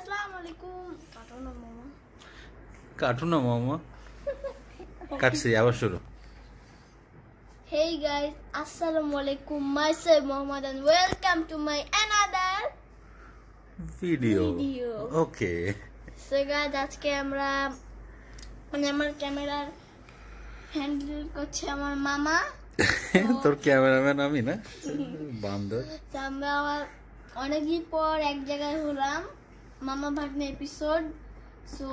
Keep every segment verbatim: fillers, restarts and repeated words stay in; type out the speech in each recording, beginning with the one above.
Assalamualaikum. Cartoon mama. Cartoon mama. Katsi abar shuru. Hey guys, Assalamualaikum. Myself Muhammad and welcome to my another video. video. Okay. So guys, আজকে আমরা মানে আমার ক্যামেরার handle করছে আমার মামা। তোর ক্যামেরাম্যান আমি না বান্দর। আমরা অনেকদিন পর এক জায়গায় হলাম মামা ভাগ্নে এপিসোড। সো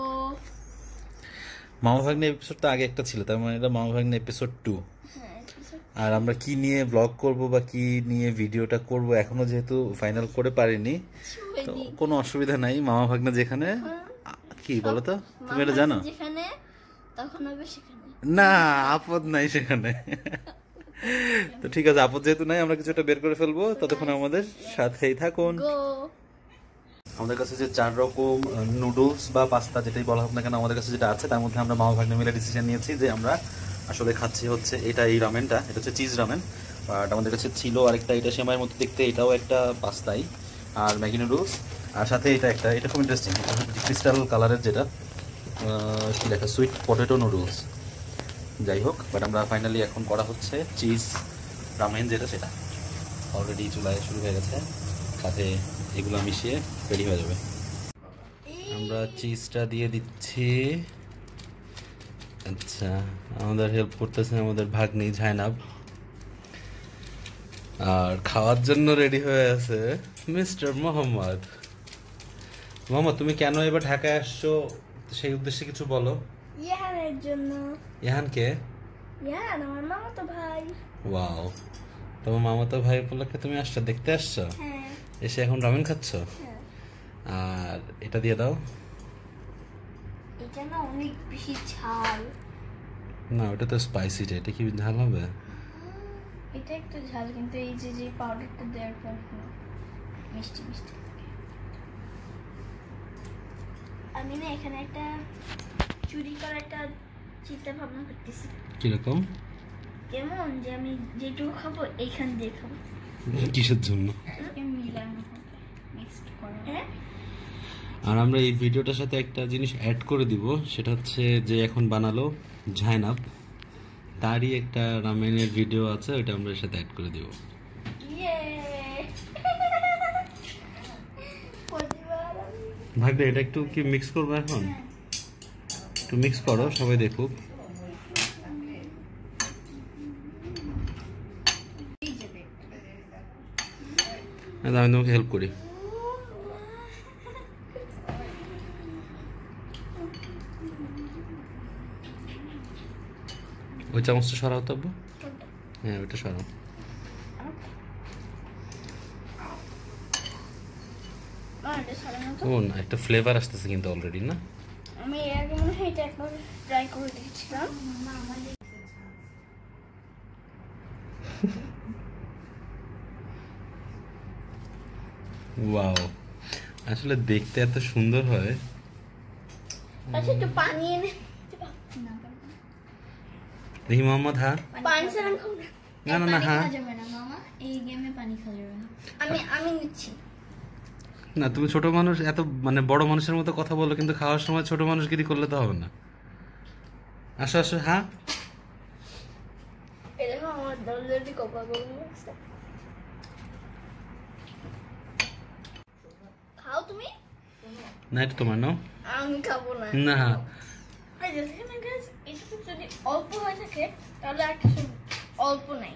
মামা ভাগ্নে এপিসোডটা আগে একটা ছিল, তার মানে এটা মামা ভাগ্নে এপিসোড টু। আর আমরা কি নিয়ে ব্লগ করব বা কি নিয়ে ভিডিওটা করব এখনো যেহেতু ফাইনাল করে পারিনি, তো কোনো অসুবিধা নাই। মামা ভাগ্নে যেখানে কি বলো তো, তুমি এটা জানো? যেখানে তখন হবে সেখানে না, আপদ নাই সেখানে। তো ঠিক আছে, আপদ যেহেতু নাই আমরা কিছুটা বের করে ফেলবো, ততক্ষণ আমাদের সাথেই থাকুন। আমাদের কাছে যে চার রকম নুডলস বা পাস্তা যেটাই বলা হোক না কেন আমাদের কাছে যেটা আছে, তার মধ্যে আমরা মামা ভাগ্নে মিলে ডিসিশন নিয়েছি যে আমরা আসলে খাচ্ছি হচ্ছে এটা, এই রামেনটা, এটা হচ্ছে চিজ রামেন। বাট আমাদের কাছে ছিল আরেকটা, এটা সেমাইয়ের মতো দেখতে, এটাও একটা পাস্তাই, আর ম্যাগি নুডলস, আর সাথে এটা একটা, এটা খুব ইন্টারেস্টিং, ক্রিস্টাল কালারের, যেটা কি লেখা, সুইট পটেটো নুডলস। যাই হোক, বাট আমরা ফাইনালি এখন করা হচ্ছে চিজ রামেন, যেটা সেটা অলরেডি চুলায় শুরু হয়ে গেছে, সাথে এগুলো মিশিয়ে রেডি হয়ে যাবে। আমরা চিজটা দিয়ে দিচ্ছি। আচ্ছা, আমাদের হেল্প করতেছে আমাদের ভাগ্নি জাইনাব, আর খাওয়ার জন্য রেডি হয়ে আছে মিস্টার মোহাম্মদ। মোহাম্মদ, তুমি কেন এবার ঢাকায় আসছো সেই উদ্দেশ্যে কিছু বলো। ইহানের জন্য। ইহান কে? ইহান আমার মামাতো ভাই। ওয়াও, তোমার মামাতো ভাই উপলক্ষে তুমি আসছো, দেখতে আসছো? হ্যাঁ। এসে এখন রামেন খাচ্ছ? হ্যাঁ। আর এটা দিয়ে দাও। এটা না অনেক বেশি ঝাল। না, ওটা তো স্পাইসি, এটা কি ঝাল হবে? এটা একটু ঝাল, কিন্তু এই যে যে পাউডারটা দেওয়ার পর মিষ্টি মিষ্টি। আমি না এখানে একটা চুরি করা একটা চিন্তা ভাবনা করতেছি। কিরকম? কেমন যে আমি যেটুকু খাবো এইখান দিয়ে খাবো। কিসের জন্য? মিলানো হবে, মিক্সড করা। হ্যাঁ। আর আমরা এই ভিডিওটার সাথে একটা জিনিস অ্যাড করে দিব, সেটা হচ্ছে যে এখন বানালো জাইনাব, তারই একটা রামেনের ভিডিও আছে, ওটা আমরা এর সাথে অ্যাড করে দিব। ভাগ্নে, এটা একটু কি মিক্স করবো এখন? একটু মিক্স করো, সবাই দেখুক। আমি তোমাকে হেল্প করি। ওই চামচটা সরাও তো। হ্যাঁ, ওইটা সরাও। ও না, একটা ফ্লেভার আসতেছে কিন্তু অলরেডি, না? আমি এর আগে মনে হয় এটা একবার ট্রাই করে দেখেছিলাম। ওয়াও, আসলে দেখতে এত সুন্দর হয়। আচ্ছা, একটু পানি এনে দেখি মোহাম্মদ। হ্যাঁ, পানি ছাড়া খাবো না। না না না, হ্যাঁ যাবে না মামা, এই গেমে পানি খাওয়া যাবে না। আমি আমি নিচ্ছি না। তুমি ছোট মানুষ, এত মানে বড় মানুষের মতো কথা বলো, কিন্তু খাওয়ার সময় ছোট মানুষগিরি করলে তো হবে না। আসো আসো। হ্যাঁ, এরকম আমার অলরেডি কপা বলে আছে। খাও তুমি। না, এটা তোমার নাও। আমি খাবো না। না, এই যে এখানে গাইস, একটু যদি অল্প হয়ে থাকে তাহলে আর কিছু অল্প নাই।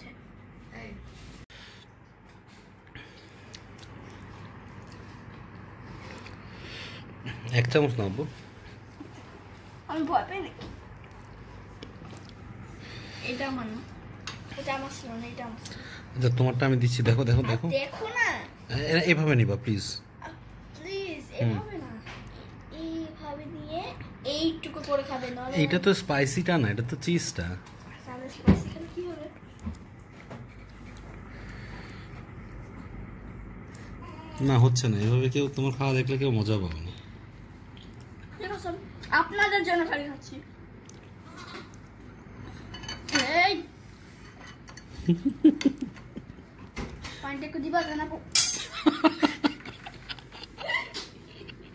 এক চামচ নাও। আমি ভয় পাই নাকি? এটা আমার না, এটা আমার ছিল না, এটা আমার। আচ্ছা, তোমারটা আমি দিচ্ছি, দেখো দেখো দেখো। দেখো না, এভাবে নিবা প্লিজ। প্লিজ এভাবে না, এইভাবে নিয়ে এইটুকু করে খাবে না। এটা তো স্পাইসিটা না, এটা তো চিজটা। তাহলে স্পাইসি খেলে কি হবে? না, হচ্ছে না এভাবে। কেউ তোমার খাওয়া দেখলে কেউ মজা পাবে না। আপনাদের জন্য খালি খাচ্ছি। এই পানিটা একটু দিবা কেন?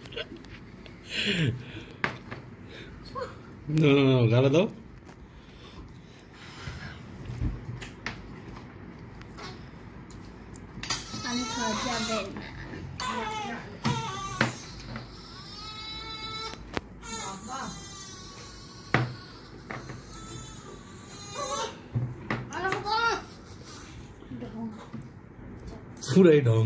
না না না গালা দাও। পানি খাওয়া যাবে না। পুরাই ঢং।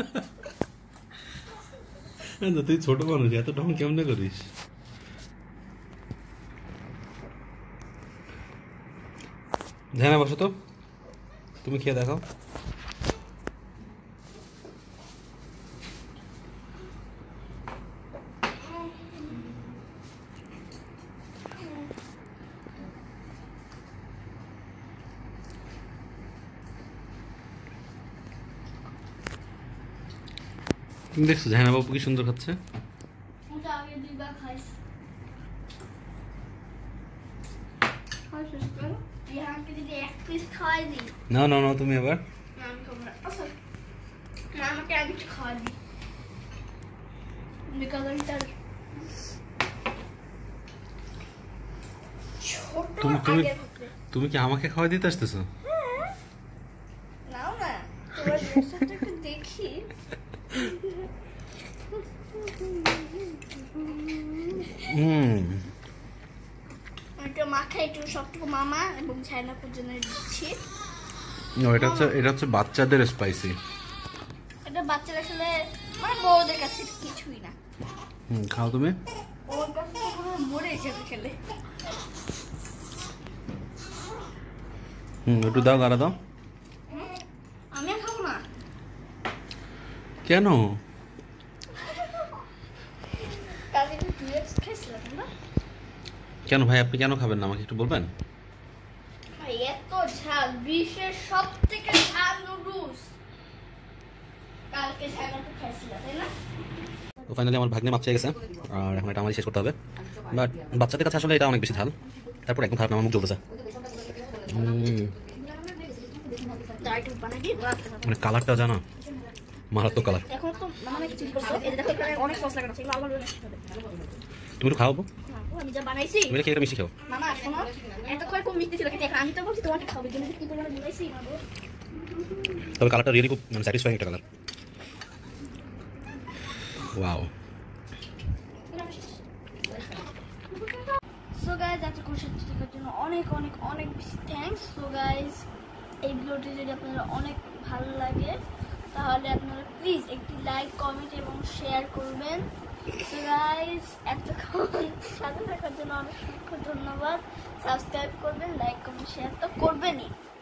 তুই ছোট মানুষ, এত ঢং কেমনে করিস? হ্যাঁ বসো তো, তুমি খেয়ে দেখো। তুমি দেখছো জাহানা বাবু কি সুন্দর খাচ্ছে? না না না তুমি এবার আমাকে আগে খাওয়া দিই। তুমি তুমি তুমি কি আমাকে খাওয়া দিতে আসতেছো? নাও না, তোমার ড্রেসটা একটু দেখি। হুম একটু মাখা, একটু সবটুকু মামা এবং ছাইনা পর্যন্ত দিচ্ছি। এটা হচ্ছে এটা হচ্ছে বাচ্চাদের স্পাইসি। এটা বাচ্চারা আসলে মানে বড়দের কাছে কিছুই না। হুম খাও তুমি। ওর কাছে পুরো মরে যাবে খেলে। হুম একটু দাও, গাড়া দাও। আমি আর খাবো না। কেন? কালকে একটু ডুয়েটস খাইছিলাম না। কেন ভাই, আপনি কেন খাবেন না আমাকে একটু বলবেন? ভাই এত ঝাল, বিশ্বের সব থেকে ঝাল নুডলস কালকে ছাইনা তো খাইছিলাম, তাই না? তো ফাইনালি আমার ভাগ্নে মাপ চেয়ে গেছে, আর এখন এটা আমারই শেষ করতে হবে। বাট বাচ্চাদের কাছে আসলে এটা অনেক বেশি ঝাল। তারপর একদম খারাপ না, আমার মুখ জ্বলতেছে। মানে কালারটা জানো, মারাত্মক কালার। এখন তো মামা কিছু করছো, এই দেখো এখানে অনেক সস লাগানো আছে, এগুলো আলাদা করে খাবে। তুমি একটু খাওয়াবো? আমি যা বানাইছি তুমি খেয়ে এটা মিষ্টি খাও। মামা শোনো, এত করে কম মিষ্টি ছিল, কিন্তু এখন আমি তো বলছি তোমাকে খাবে, কিন্তু কি পরিমাণে বুঝাইছি মাগো। তবে কালারটা রিয়েলি খুব মানে স্যাটিসফাইং একটা কালার। ওয়াও। সো গাইজ এতক্ষণ সাথে থাকার জন্য অনেক অনেক অনেক বেশি থ্যাঙ্কস। সো গাইজ এই ভিডিওটি যদি আপনাদের অনেক ভালো লাগে তাহলে আপনারা প্লিজ একটি লাইক, কমেন্ট এবং শেয়ার করবেন। সো গাইজ এতক্ষণ সাথে থাকার জন্য অনেক অনেক ধন্যবাদ। সাবস্ক্রাইব করবেন, লাইক, কমেন্ট, শেয়ার তো করবেনই।